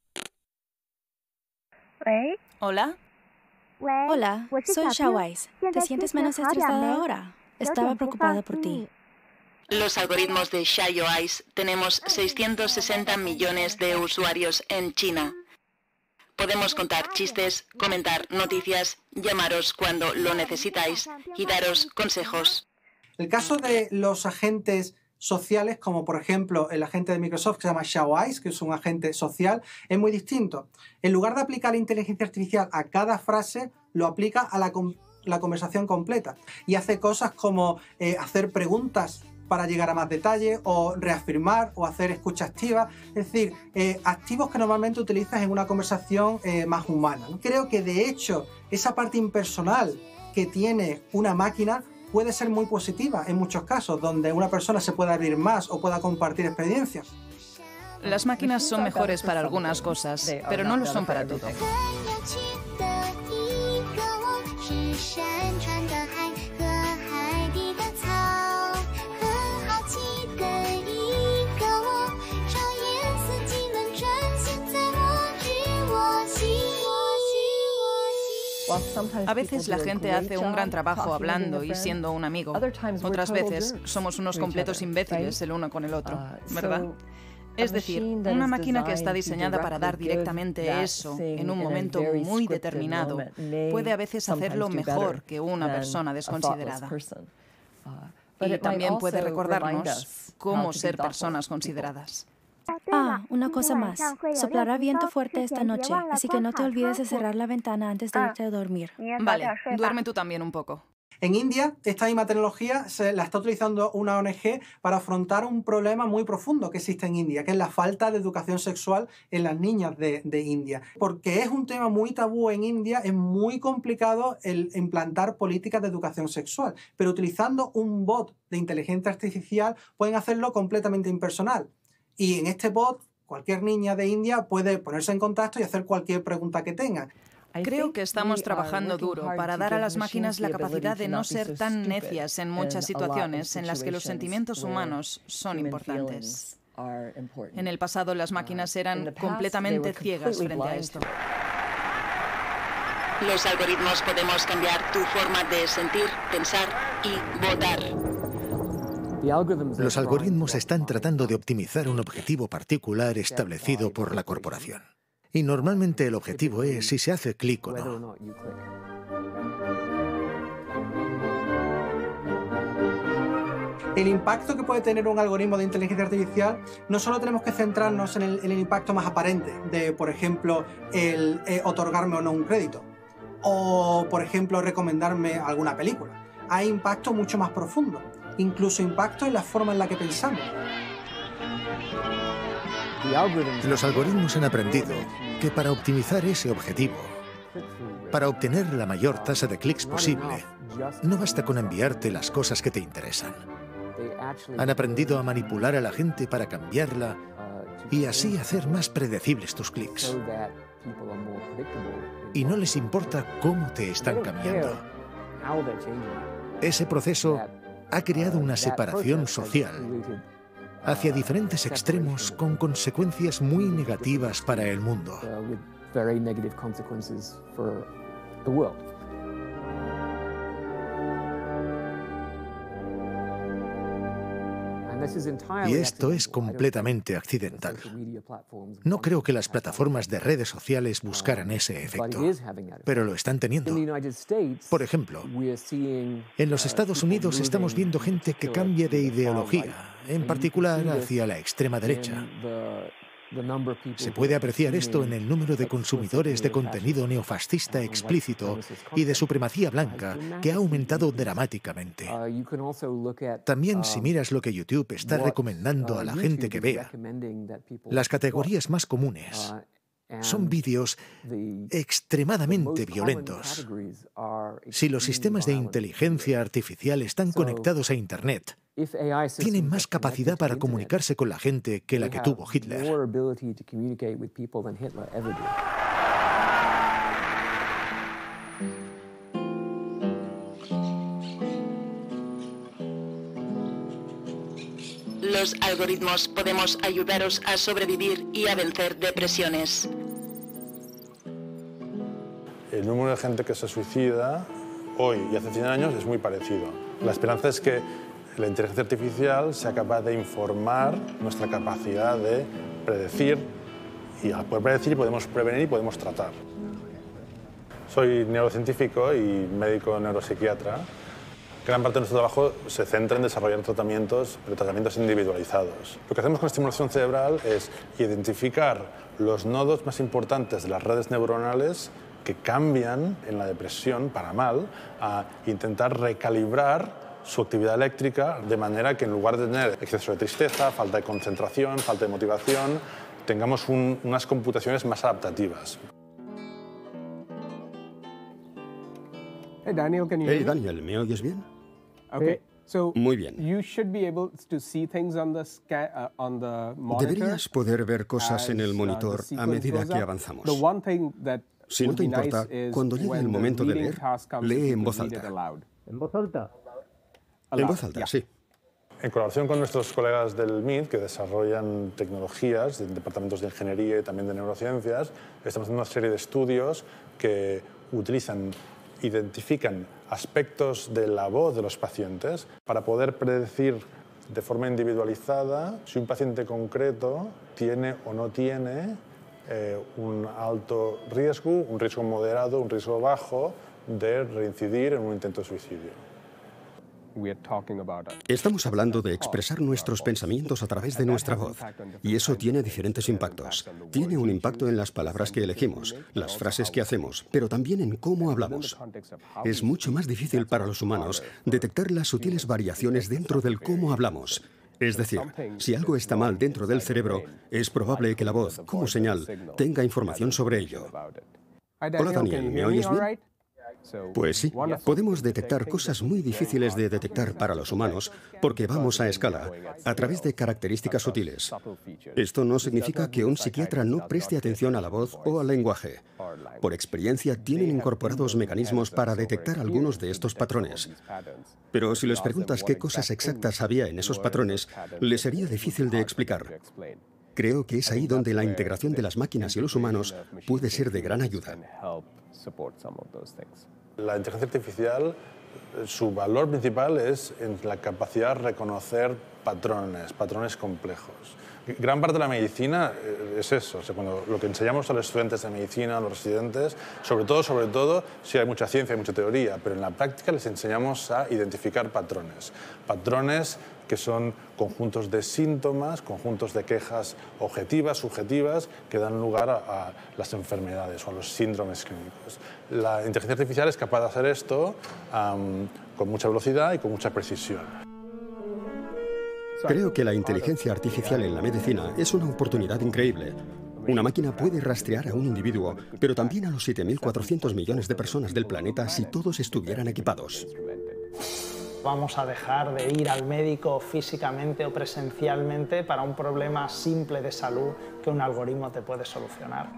¿Hola? Hola, soy Xiaowais. ¿Te sientes menos estresada ahora? Estaba preocupada por ti. Los algoritmos de Xiaowais tenemos seiscientos sesenta millones de usuarios en China. Podemos contar chistes, comentar noticias, llamaros cuando lo necesitáis y daros consejos. El caso de los agentes sociales, como por ejemplo el agente de Microsoft que se llama Xiaowais, que es un agente social, es muy distinto. En lugar de aplicar la inteligencia artificial a cada frase, lo aplica a la, la conversación completa y hace cosas como eh, hacer preguntas para llegar a más detalle o reafirmar o hacer escucha activa, es decir, eh, activos que normalmente utilizas en una conversación eh, más humana, ¿no? Creo que de hecho esa parte impersonal que tiene una máquina puede ser muy positiva en muchos casos, donde una persona se pueda abrir más o pueda compartir experiencias. Las máquinas son mejores para algunas cosas, pero no lo son para todo. A veces la gente hace un gran trabajo hablando y siendo un amigo. Otras veces somos unos completos imbéciles el uno con el otro, ¿verdad? Es decir, una máquina que está diseñada para dar directamente eso en un momento muy determinado puede a veces hacerlo mejor que una persona desconsiderada. Y también puede recordarnos cómo ser personas consideradas. Ah, una cosa más. Soplará viento fuerte esta noche, así que no te olvides de cerrar la ventana antes de irte a dormir. Vale, duerme tú también un poco. En India, esta misma tecnología se la está utilizando una O N G para afrontar un problema muy profundo que existe en India, que es la falta de educación sexual en las niñas de, de India. Porque es un tema muy tabú en India, es muy complicado el implantar políticas de educación sexual, pero utilizando un bot de inteligencia artificial pueden hacerlo completamente impersonal. Y en este bot, cualquier niña de India puede ponerse en contacto y hacer cualquier pregunta que tenga. Creo que estamos trabajando duro para dar a las máquinas la capacidad de no ser tan necias en muchas situaciones en las que los sentimientos humanos son importantes. En el pasado las máquinas eran completamente ciegas frente a esto. Los algoritmos podemos cambiar tu forma de sentir, pensar y votar. Los algoritmos están tratando de optimizar un objetivo particular establecido por la corporación. Y normalmente el objetivo es si se hace clic o no. El impacto que puede tener un algoritmo de inteligencia artificial, no solo tenemos que centrarnos en el, en el impacto más aparente, de, por ejemplo, el eh, otorgarme o no un crédito, o, por ejemplo, recomendarme alguna película. Hay impacto mucho más profundo, incluso impacto en la forma en la que pensamos. Los algoritmos han aprendido que para optimizar ese objetivo, para obtener la mayor tasa de clics posible, no basta con enviarte las cosas que te interesan. Han aprendido a manipular a la gente para cambiarla y así hacer más predecibles tus clics. Y no les importa cómo te están cambiando. Ese proceso ha creado una separación social hacia diferentes extremos con consecuencias muy negativas para el mundo. Y esto es completamente accidental. No creo que las plataformas de redes sociales buscaran ese efecto, pero lo están teniendo. Por ejemplo, en los Estados Unidos estamos viendo gente que cambia de ideología, en particular hacia la extrema derecha. Se puede apreciar esto en el número de consumidores de contenido neofascista explícito y de supremacía blanca, que ha aumentado dramáticamente. También, si miras lo que YouTube está recomendando a la gente que vea, las categorías más comunes son vídeos extremadamente violentos. Si los sistemas de inteligencia artificial están conectados a Internet, tienen más capacidad para comunicarse con la gente que la que tuvo Hitler. Los algoritmos podemos ayudaros a sobrevivir y a vencer depresiones. El número de gente que se suicida hoy y hace cien años es muy parecido. La esperanza es que la inteligencia artificial sea capaz de informar nuestra capacidad de predecir, y al poder predecir podemos prevenir y podemos tratar. Soy neurocientífico y médico neuropsiquiatra. Gran parte de nuestro trabajo se centra en desarrollar tratamientos, pero tratamientos individualizados. Lo que hacemos con estimulación cerebral es identificar los nodos más importantes de las redes neuronales que cambian en la depresión para mal, a intentar recalibrar su actividad eléctrica de manera que en lugar de tener exceso de tristeza, falta de concentración, falta de motivación, tengamos un, unas computaciones más adaptativas. Hey Daniel, can you Hey Daniel, ¿me oyes bien? Okay. So Muy bien. You should be able to see things on the scan, uh, on the monitor. Deberías poder ver cosas en el monitor a medida que avanzamos. The one thing that Si no te importa, cuando llegue el momento de leer, lee en voz alta. ¿En voz alta? En voz alta, sí. En colaboración con nuestros colegas del M I T, que desarrollan tecnologías, de departamentos de ingeniería y también de neurociencias, estamos haciendo una serie de estudios que utilizan, identifican aspectos de la voz de los pacientes para poder predecir de forma individualizada si un paciente concreto tiene o no tiene eh, un alto riesgo, un riesgo moderado, un riesgo bajo de reincidir en un intento de suicidio. Estamos hablando de expresar nuestros pensamientos a través de nuestra voz, y eso tiene diferentes impactos. Tiene un impacto en las palabras que elegimos, las frases que hacemos, pero también en cómo hablamos. Es mucho más difícil para los humanos detectar las sutiles variaciones dentro del cómo hablamos. Es decir, si algo está mal dentro del cerebro, es probable que la voz, como señal, tenga información sobre ello. Hola Daniel, ¿me oyes bien? Pues sí, podemos detectar cosas muy difíciles de detectar para los humanos porque vamos a escala, a través de características sutiles. Esto no significa que un psiquiatra no preste atención a la voz o al lenguaje. Por experiencia, tienen incorporados mecanismos para detectar algunos de estos patrones. Pero si les preguntas qué cosas exactas había en esos patrones, les sería difícil de explicar. Creo que es ahí donde la integración de las máquinas y los humanos puede ser de gran ayuda. La inteligencia artificial, su valor principal es en la capacidad de reconocer patrones, patrones complejos. Gran parte de la medicina es eso, o sea, cuando lo que enseñamos a los estudiantes de medicina, a los residentes, sobre todo, sobre todo, sí hay mucha ciencia, hay mucha teoría, pero en la práctica les enseñamos a identificar patrones. Patrones que son conjuntos de síntomas, conjuntos de quejas objetivas, subjetivas, que dan lugar a, a las enfermedades o a los síndromes clínicos. La inteligencia artificial es capaz de hacer esto um, con mucha velocidad y con mucha precisión. Creo que la inteligencia artificial en la medicina es una oportunidad increíble. Una máquina puede rastrear a un individuo, pero también a los siete mil cuatrocientos millones de personas del planeta si todos estuvieran equipados. Vamos a dejar de ir al médico físicamente o presencialmente para un problema simple de salud que un algoritmo te puede solucionar.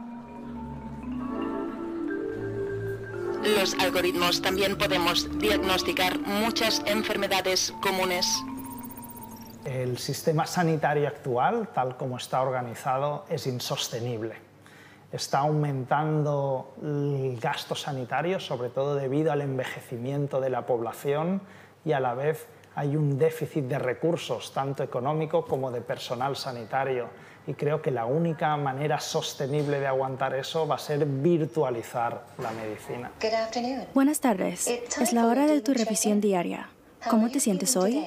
Los algoritmos también podemos diagnosticar muchas enfermedades comunes. El sistema sanitario actual, tal como está organizado, es insostenible. Está aumentando el gasto sanitario, sobre todo debido al envejecimiento de la población, y a la vez hay un déficit de recursos, tanto económico como de personal sanitario. Y creo que la única manera sostenible de aguantar eso va a ser virtualizar la medicina. Buenas tardes. Es la hora de tu revisión diaria. ¿Cómo te sientes hoy?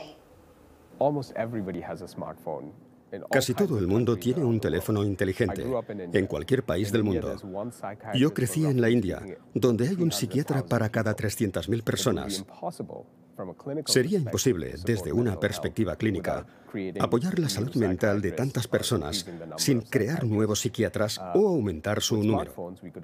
Casi todo el mundo tiene un teléfono inteligente, en cualquier país del mundo. Yo crecí en la India, donde hay un psiquiatra para cada trescientas mil personas. Sería imposible, desde una perspectiva clínica, apoyar la salud mental de tantas personas sin crear nuevos psiquiatras o aumentar su número.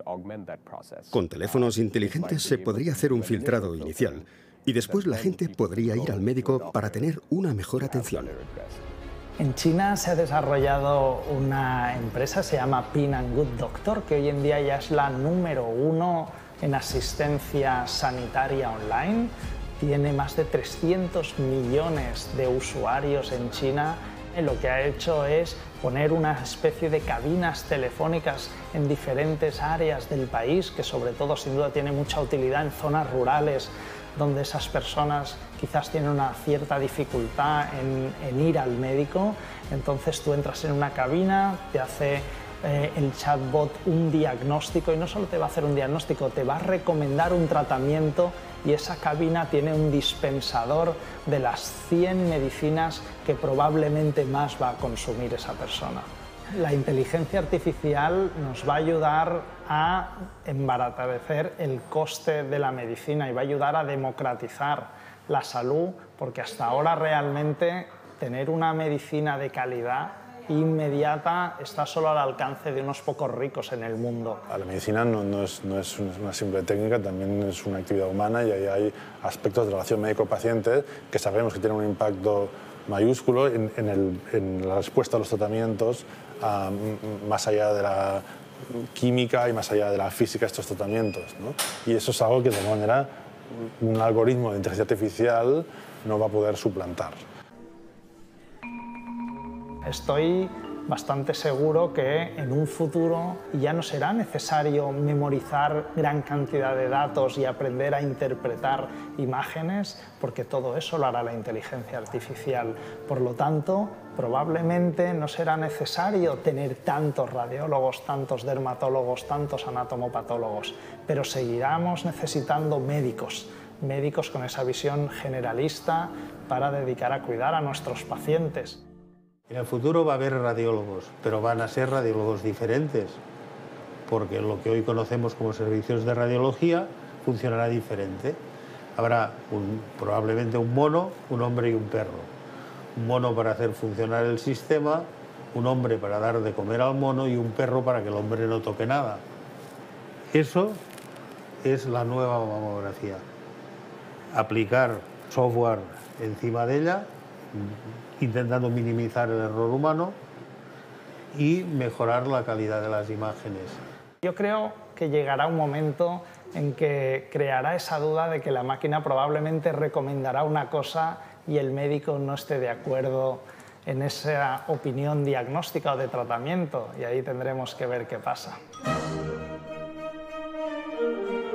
Con teléfonos inteligentes se podría hacer un filtrado inicial y después la gente podría ir al médico para tener una mejor atención. En China se ha desarrollado una empresa, se llama Pin and Good Doctor, que hoy en día ya es la número uno en asistencia sanitaria online. Tiene más de trescientos millones de usuarios en China. Lo que ha hecho es poner una especie de cabinas telefónicas en diferentes áreas del país, que sobre todo sin duda tiene mucha utilidad en zonas rurales, donde esas personas quizás tienen una cierta dificultad en, en ir al médico. Entonces tú entras en una cabina, te hace eh, el chatbot un diagnóstico, y no solo te va a hacer un diagnóstico, te va a recomendar un tratamiento, y esa cabina tiene un dispensador de las cien medicinas que probablemente más va a consumir esa persona. La inteligencia artificial nos va a ayudar a embaratar el coste de la medicina y va a ayudar a democratizar la salud, porque hasta ahora realmente tener una medicina de calidad inmediata está solo al alcance de unos pocos ricos en el mundo. La medicina no, no, es, no es una simple técnica, también es una actividad humana, y ahí hay aspectos de relación médico-paciente que sabemos que tienen un impacto mayúsculo en, en, el, en la respuesta a los tratamientos, um, más allá de la química y más allá de la física de estos tratamientos, ¿no? Y eso es algo que de alguna manera un algoritmo de inteligencia artificial no va a poder suplantar. Estoy bastante seguro que en un futuro ya no será necesario memorizar gran cantidad de datos y aprender a interpretar imágenes, porque todo eso lo hará la inteligencia artificial. Por lo tanto, probablemente no será necesario tener tantos radiólogos, tantos dermatólogos, tantos anatomopatólogos, pero seguiremos necesitando médicos, médicos con esa visión generalista para dedicar a cuidar a nuestros pacientes. En el futuro va a haber radiólogos, pero van a ser radiólogos diferentes, porque lo que hoy conocemos como servicios de radiología funcionará diferente. Habrá un, probablemente un mono, un hombre y un perro. Un mono para hacer funcionar el sistema, un hombre para dar de comer al mono y un perro para que el hombre no toque nada. Eso es la nueva mamografía. Aplicar software encima de ella, intentando minimizar el error humano y mejorar la calidad de las imágenes. Yo creo que llegará un momento en que creará esa duda de que la máquina probablemente recomendará una cosa y el médico no esté de acuerdo en esa opinión diagnóstica o de tratamiento, y ahí tendremos que ver qué pasa.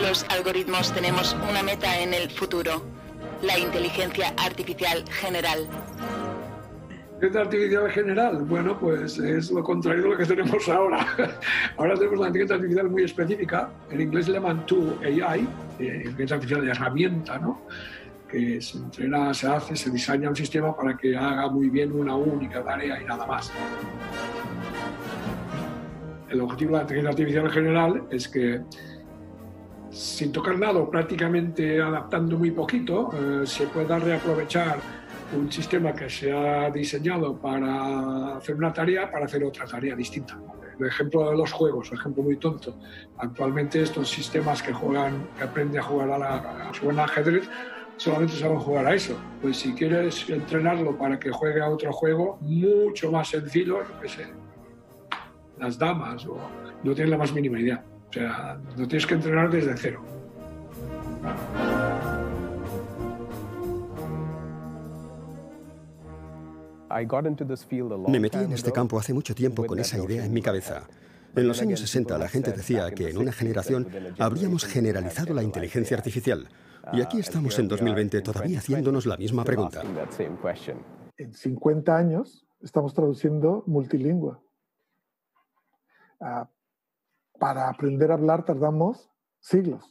Los algoritmos tenemos una meta en el futuro, la inteligencia artificial general. ¿Inteligencia artificial general? Bueno, pues es lo contrario de lo que tenemos ahora. Ahora tenemos una inteligencia artificial muy específica, en inglés le llaman two A I, eh, inteligencia artificial de herramienta, ¿no? Que se entrena, se hace, se diseña un sistema para que haga muy bien una única tarea y nada más. El objetivo de la inteligencia artificial general es que, sin tocar nada, prácticamente adaptando muy poquito, eh, se pueda reaprovechar un sistema que se ha diseñado para hacer una tarea para hacer otra tarea distinta. El ejemplo de los juegos, un ejemplo muy tonto. Actualmente estos sistemas que juegan, que aprenden a jugar a la, a jugar al ajedrez, solamente saben jugar a eso. Pues si quieres entrenarlo para que juegue a otro juego mucho más sencillo, yo qué sé, las damas, o no tienes la más mínima idea. O sea, lo tienes que entrenar desde cero. Me metí en este campo hace mucho tiempo con esa idea en mi cabeza. En los años sesenta la gente decía que en una generación habríamos generalizado la inteligencia artificial. Y aquí estamos en dos mil veinte todavía haciéndonos la misma pregunta. En cincuenta años estamos traduciendo multilingüe. Uh, para aprender a hablar tardamos siglos.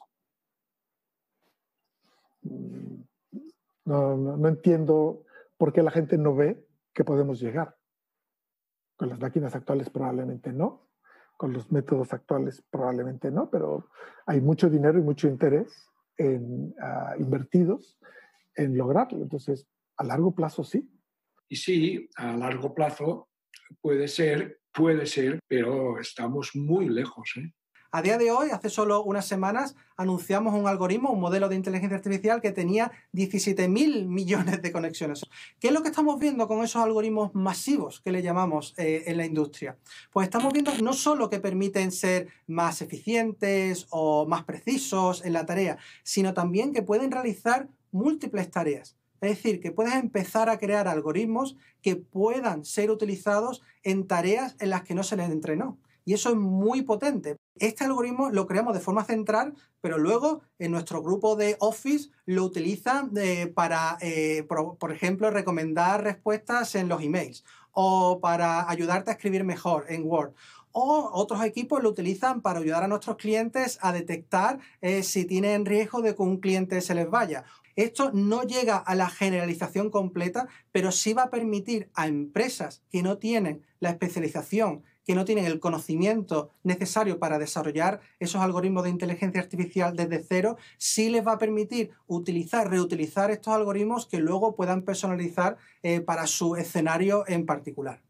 No, no, no entiendo por qué la gente no ve que podemos llegar. Con las máquinas actuales probablemente no, con los métodos actuales probablemente no, pero hay mucho dinero y mucho interés en, uh, invertidos en lograrlo. Entonces, a largo plazo sí. Y sí, a largo plazo puede ser, puede ser, pero estamos muy lejos, ¿eh? A día de hoy, hace solo unas semanas, anunciamos un algoritmo, un modelo de inteligencia artificial que tenía diecisiete mil millones de conexiones. ¿Qué es lo que estamos viendo con esos algoritmos masivos que le llamamos eh, en la industria? Pues estamos viendo no solo que permiten ser más eficientes o más precisos en la tarea, sino también que pueden realizar múltiples tareas. Es decir, que puedes empezar a crear algoritmos que puedan ser utilizados en tareas en las que no se les entrenó. Y eso es muy potente. Este algoritmo lo creamos de forma central, pero luego en nuestro grupo de Office lo utilizan eh, para, eh, por, por ejemplo, recomendar respuestas en los emails o para ayudarte a escribir mejor en Word. O otros equipos lo utilizan para ayudar a nuestros clientes a detectar eh, si tienen riesgo de que un cliente se les vaya. Esto no llega a la generalización completa, pero sí va a permitir a empresas que no tienen la especialización, que no tienen el conocimiento necesario para desarrollar esos algoritmos de inteligencia artificial desde cero, sí les va a permitir utilizar, reutilizar estos algoritmos que luego puedan personalizar eh, para su escenario en particular.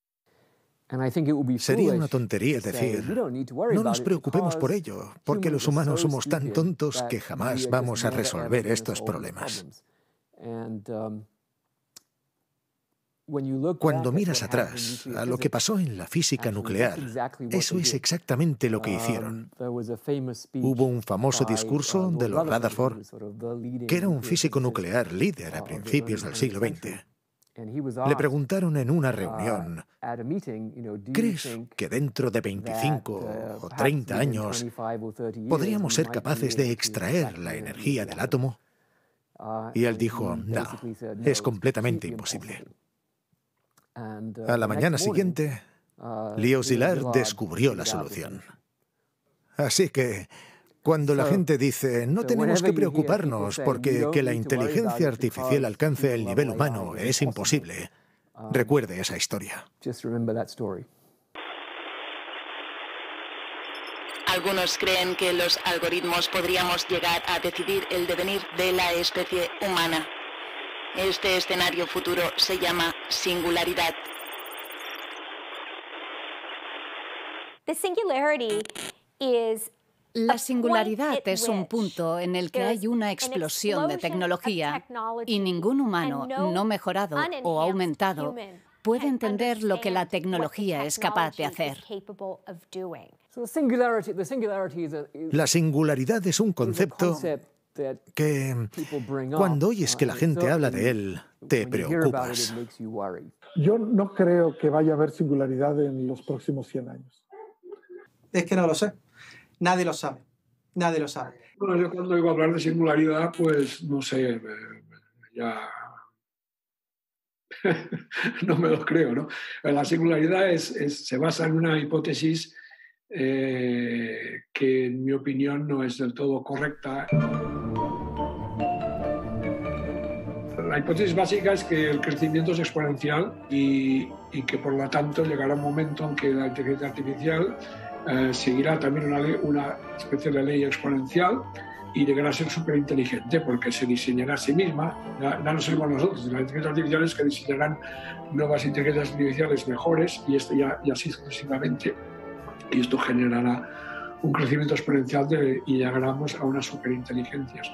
Sería una tontería decir, no nos preocupemos por ello, porque los humanos somos tan tontos que jamás vamos a resolver estos problemas. Cuando miras atrás a lo que pasó en la física nuclear, eso es exactamente lo que hicieron. Hubo un famoso discurso de Lord Rutherford, que era un físico nuclear líder a principios del siglo veinte. Le preguntaron en una reunión, ¿crees que dentro de veinticinco o treinta años podríamos ser capaces de extraer la energía del átomo? Y él dijo, no, es completamente imposible. A la mañana siguiente, Leo Szilard descubrió la solución. Así que, cuando la gente dice, no tenemos que preocuparnos porque que la inteligencia artificial alcance el nivel humano es imposible, recuerde esa historia. Algunos creen que los algoritmos podríamos llegar a decidir el devenir de la especie humana. Este escenario futuro se llama singularidad. The singularity is La singularidad es un punto en el que hay una explosión de tecnología y ningún humano no mejorado o aumentado puede entender lo que la tecnología es capaz de hacer. La singularidad es un concepto que, cuando oyes que la gente habla de él, te preocupas. Yo no creo que vaya a haber singularidad en los próximos cien años. Es que no lo sé. Nadie lo sabe, nadie lo sabe. Bueno, yo cuando oigo hablar de singularidad, pues no sé, ya no me lo creo, ¿no? La singularidad es, es, se basa en una hipótesis eh, que, en mi opinión, no es del todo correcta. La hipótesis básica es que el crecimiento es exponencial y, y que, por lo tanto, llegará un momento en que la inteligencia artificial eh, seguirá también una, ley, una especie de ley exponencial y llegará a ser súper inteligente porque se diseñará a sí misma. Ya, ya no seremos nosotros, las inteligencias artificiales que diseñarán nuevas inteligencias artificiales mejores y, este ya, y así sucesivamente. Y esto generará un crecimiento exponencial de, y llegaremos a unas superinteligencias.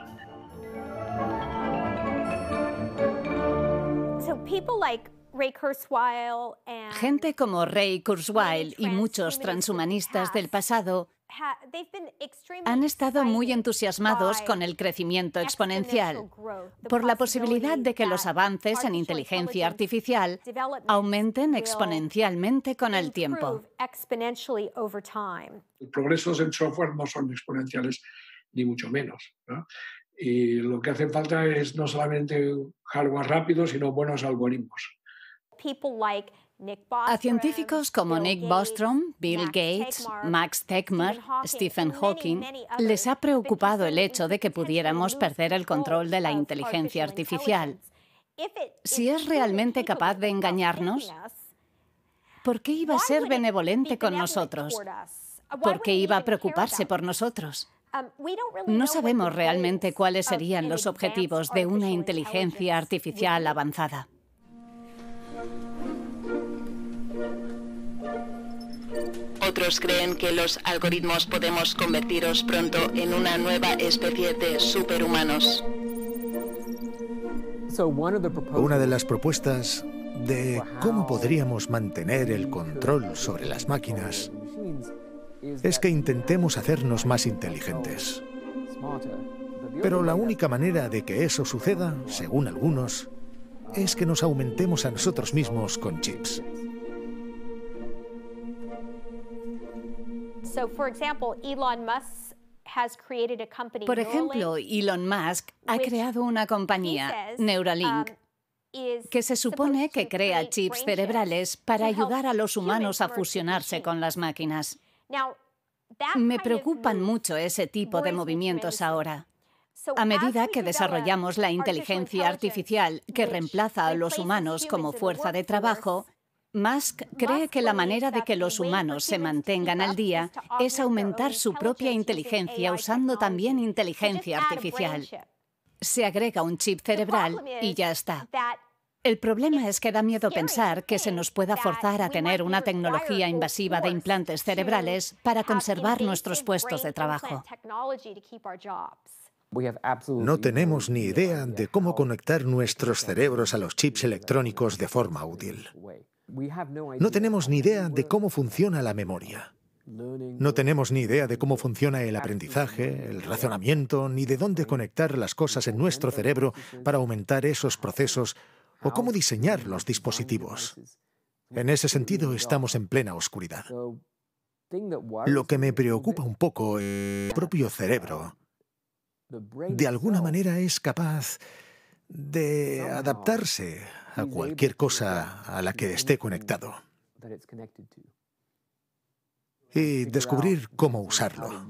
Gente como Ray Kurzweil y muchos transhumanistas del pasado han estado muy entusiasmados con el crecimiento exponencial, por la posibilidad de que los avances en inteligencia artificial aumenten exponencialmente con el tiempo. Los progresos en software no son exponenciales, ni mucho menos, ¿no? Y lo que hace falta es no solamente hardware rápido, sino buenos algoritmos. A científicos como Nick Bostrom, Bill Gates, Max Tegmark, Stephen Hawking, les ha preocupado el hecho de que pudiéramos perder el control de la inteligencia artificial. Si es realmente capaz de engañarnos, ¿por qué iba a ser benevolente con nosotros? ¿Por qué iba a preocuparse por nosotros? No sabemos realmente cuáles serían los objetivos de una inteligencia artificial avanzada. Otros creen que los algoritmos podemos convertiros pronto en una nueva especie de superhumanos. Una de las propuestas de cómo podríamos mantener el control sobre las máquinas es que intentemos hacernos más inteligentes. Pero la única manera de que eso suceda, según algunos, es que nos aumentemos a nosotros mismos con chips. Por ejemplo, Elon Musk ha creado una compañía, Neuralink, que se supone que crea chips cerebrales para ayudar a los humanos a fusionarse con las máquinas. Me preocupan mucho ese tipo de movimientos ahora. A medida que desarrollamos la inteligencia artificial que reemplaza a los humanos como fuerza de trabajo, Musk cree que la manera de que los humanos se mantengan al día es aumentar su propia inteligencia usando también inteligencia artificial. Se agrega un chip cerebral y ya está. El problema es que da miedo pensar que se nos pueda forzar a tener una tecnología invasiva de implantes cerebrales para conservar nuestros puestos de trabajo. No tenemos ni idea de cómo conectar nuestros cerebros a los chips electrónicos de forma útil. No tenemos ni idea de cómo funciona la memoria. No tenemos ni idea de cómo funciona el aprendizaje, el razonamiento, ni de dónde conectar las cosas en nuestro cerebro para aumentar esos procesos o cómo diseñar los dispositivos. En ese sentido, estamos en plena oscuridad. Lo que me preocupa un poco es que el propio cerebro, de alguna manera, es capaz de adaptarse a cualquier cosa a la que esté conectado y descubrir cómo usarlo.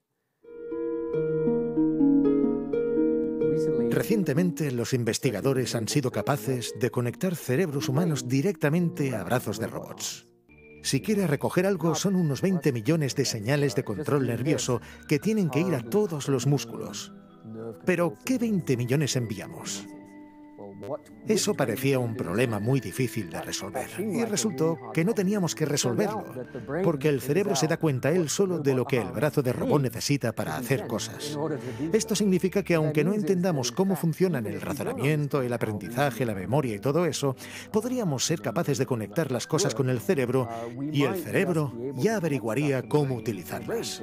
Recientemente, los investigadores han sido capaces de conectar cerebros humanos directamente a brazos de robots. Si quiere recoger algo, son unos veinte millones de señales de control nervioso que tienen que ir a todos los músculos. Pero, ¿qué veinte millones enviamos? Eso parecía un problema muy difícil de resolver, y resultó que no teníamos que resolverlo, porque el cerebro se da cuenta él solo de lo que el brazo de robot necesita para hacer cosas. Esto significa que aunque no entendamos cómo funcionan el razonamiento, el aprendizaje, la memoria y todo eso, podríamos ser capaces de conectar las cosas con el cerebro, y el cerebro ya averiguaría cómo utilizarlas.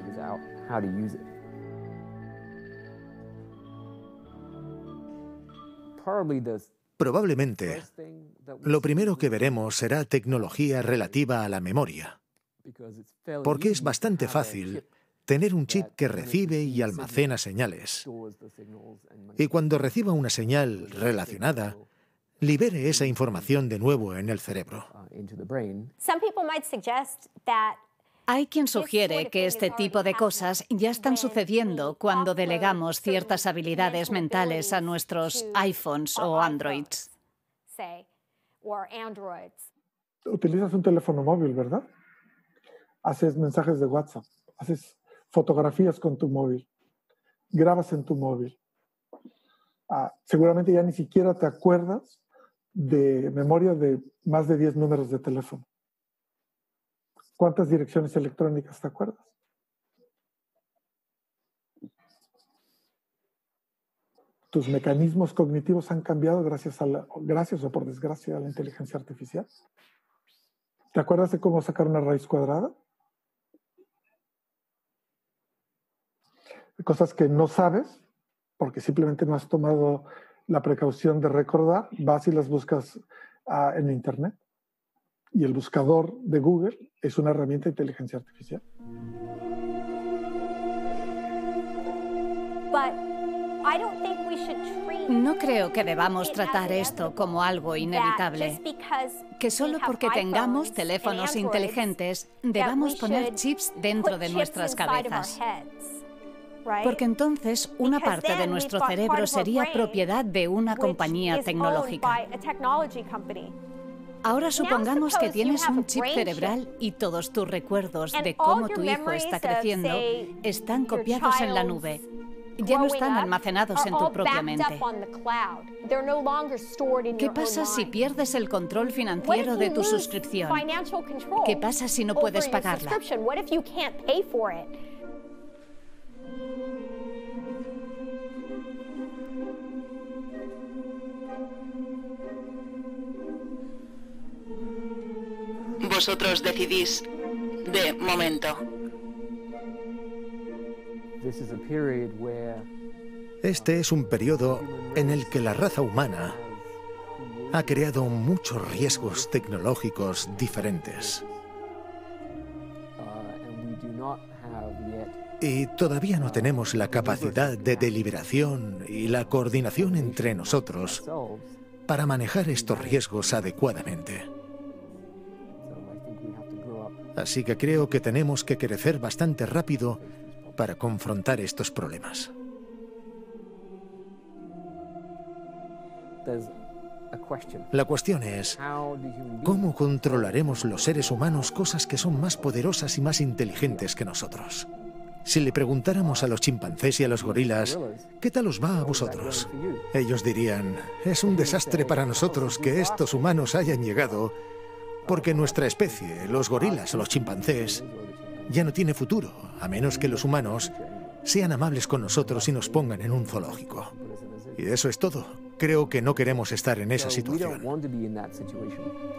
Probablemente, lo primero que veremos será tecnología relativa a la memoria, porque es bastante fácil tener un chip que recibe y almacena señales. Y cuando reciba una señal relacionada, libere esa información de nuevo en el cerebro. Hay quien sugiere que este tipo de cosas ya están sucediendo cuando delegamos ciertas habilidades mentales a nuestros iPhones o Androids. Utilizas un teléfono móvil, ¿verdad? Haces mensajes de WhatsApp, haces fotografías con tu móvil, grabas en tu móvil. Ah, seguramente ya ni siquiera te acuerdas de memoria de más de diez números de teléfono. ¿Cuántas direcciones electrónicas te acuerdas? Tus mecanismos cognitivos han cambiado gracias, a la, gracias o por desgracia a la inteligencia artificial. ¿Te acuerdas de cómo sacar una raíz cuadrada? Cosas que no sabes, porque simplemente no has tomado la precaución de recordar, vas y las buscas uh, en Internet. Y el buscador de Google es una herramienta de inteligencia artificial. No creo que debamos tratar esto como algo inevitable, que solo porque tengamos teléfonos inteligentes debamos poner chips dentro de nuestras cabezas. Porque entonces una parte de nuestro cerebro sería propiedad de una compañía tecnológica. Ahora supongamos que tienes un chip cerebral y todos tus recuerdos de cómo tu hijo está creciendo están copiados en la nube. Ya no están almacenados en tu propia mente. ¿Qué pasa si pierdes el control financiero de tu suscripción? ¿Qué pasa si no puedes pagarla? Vosotros decidís de momento. Este es un periodo en el que la raza humana ha creado muchos riesgos tecnológicos diferentes. Y todavía no tenemos la capacidad de deliberación y la coordinación entre nosotros para manejar estos riesgos adecuadamente. Así que creo que tenemos que crecer bastante rápido para confrontar estos problemas. La cuestión es, ¿cómo controlaremos los seres humanos cosas que son más poderosas y más inteligentes que nosotros? Si le preguntáramos a los chimpancés y a los gorilas, ¿qué tal os va a vosotros? Ellos dirían, es un desastre para nosotros que estos humanos hayan llegado, porque nuestra especie, los gorilas o los chimpancés, ya no tiene futuro, a menos que los humanos sean amables con nosotros y nos pongan en un zoológico. Y eso es todo. Creo que no queremos estar en esa situación.